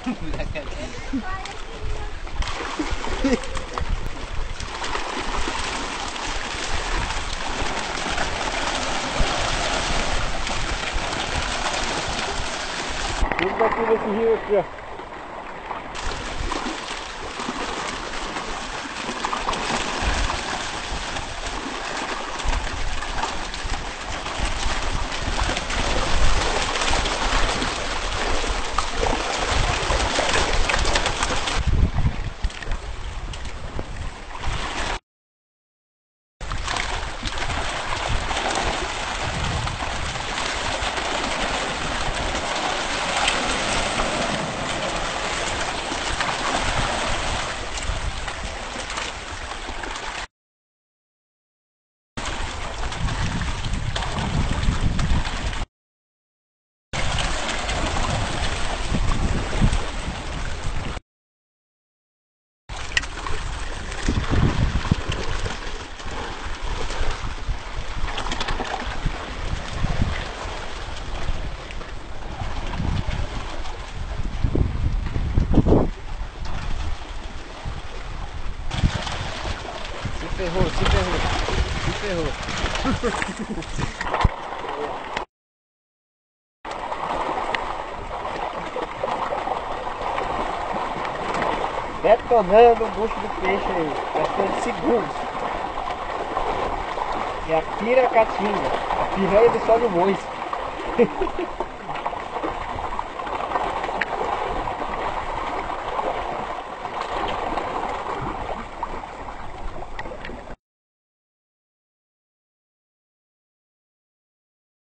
Tudo daqui desse rio aqui, ó. Se ferrou. Detonando o bucho do peixe aí, questão de segundos. E a piracatinga, a piranha do São Luís.